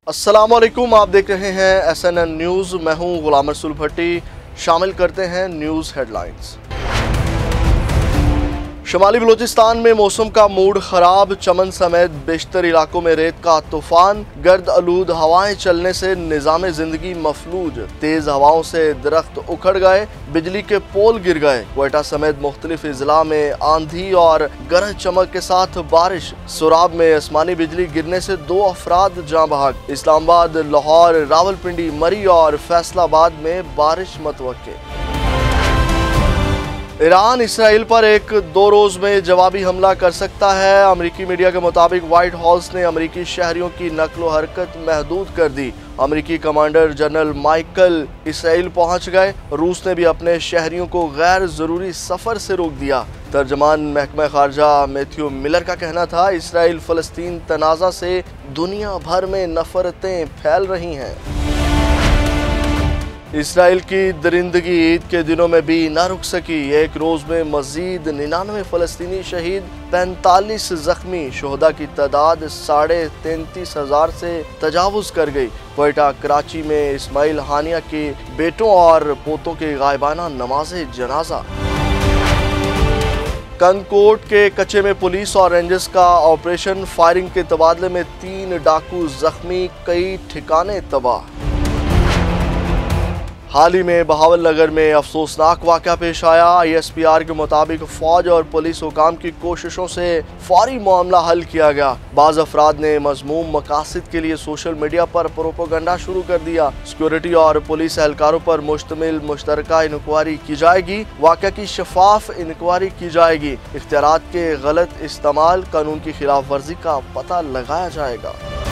अस्सलामुअलैकुम, आप देख रहे हैं SNN न्यूज़। मैं हूं गुलाम रसूल भट्टी। शामिल करते हैं न्यूज़ हेडलाइंस। शुमाली बलूचिस्तान में मौसम का मूड खराब, चमन समेत बेशतर इलाकों में रेत का तूफान, गर्द आलूद हवाएं चलने से निज़ाम जिंदगी मफलूज, तेज हवाओं से दरख्त उखड़ गए, बिजली के पोल गिर गए। क्वेटा समेत मुख्तलिफ इजला में आंधी और गरज चमक के साथ बारिश, सुराब में आसमानी बिजली गिरने से 2 अफराद जाँ बहक। इस्लामाबाद, लाहौर, रावलपिंडी, मरी और फैसलाबाद में बारिश मतवक्के। ईरान इसराइल पर 1-2 रोज में जवाबी हमला कर सकता है। अमरीकी मीडिया के मुताबिक व्हाइट हाउस ने अमरीकी शहरियों की नकलो हरकत महदूद कर दी। अमरीकी कमांडर जनरल माइकल इसराइल पहुंच गए। रूस ने भी अपने शहरियों को गैर जरूरी सफर से रोक दिया। तर्जमान महकमा खारजा मैथ्यू मिलर का कहना था, इसराइल फलस्तीन तनाज़ा से दुनिया भर में नफरतें फैल रही हैं। इसराइल की दरिंदगी ईद के दिनों में भी न रुक सकी। एक रोज में मजीद 99 फलस्तीनी शहीद, 45 जख्मी। शोहदा की तादाद 33,500 से तजावुज कर गई। क्वेटा, कराची में इस्माइल हानिया के बेटों और पोतों के गायबाना नमाज़े जनाजा। कनकोट के कच्चे में पुलिस और रेंजर्स का ऑपरेशन, फायरिंग के तबादले में 3 डाकू जख्मी, कई ठिकाने तबाह। हाल ही में बहावल नगर में अफसोसनाक वाक़या पेश आया। ISPR के मुताबिक फौज और पुलिस हुकाम की कोशिशों से फौरी मामला हल किया गया। बाज़ अफराद ने मज़मूम मकासद के लिए सोशल मीडिया पर प्रोपेगेंडा शुरू कर दिया। सिक्योरिटी और पुलिस एहलकारों पर मुश्तमिल मुश्तरका इंक्वायरी की जाएगी। वाक़या की शफाफ इंक्वायरी की जाएगी। इख्तियारात के गलत इस्तेमाल, कानून की खिलाफ वर्जी का पता लगाया जाएगा।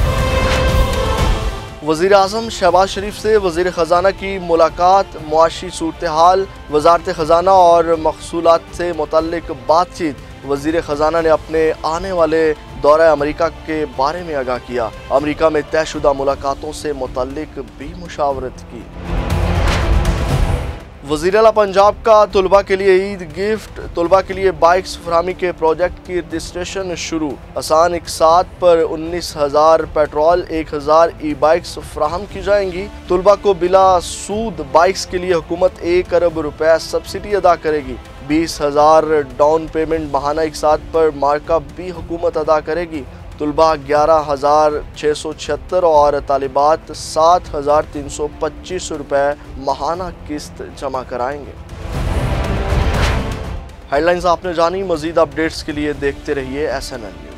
वज़ीर आज़म शहबाज शरीफ से वज़ीर ख़जाना की मुलाकात, मुआशी सूरत हाल, वज़ारत ख़जाना और महसूलात से मुतल्लिक बातचीत। वज़ीर ख़जाना ने अपने आने वाले दौरे अमेरिका के बारे में आगाह किया। अमेरिका में तयशुदा मुलाकातों से मुतल्लिक भी मुशावरत की। वज़ीर आला पंजाब का तलबा के लिए ईद गिफ्ट, तलबा के लिए बाइक्स फराहमी के प्रोजेक्ट की रजिस्ट्रेशन शुरू। आसान इकसात पर 19,000 पेट्रोल, 1,000 ई-बाइक्स फराहम की जाएंगी। तलबा को बिला सूद बाइक्स के लिए हुकूमत 1 अरब रुपया सब्सिडी अदा करेगी। 20,000 डाउन पेमेंट माहाना इकसात पर मार्कअप भी हुकूमत अदा करेगी। तलबा 11,676 और तालिबात 7,325 रुपये माहाना किस्त जमा कराएंगे। हेडलाइंस आपने जानी। मजीद अपडेट्स के लिए देखते रहिए SNN न्यूज़।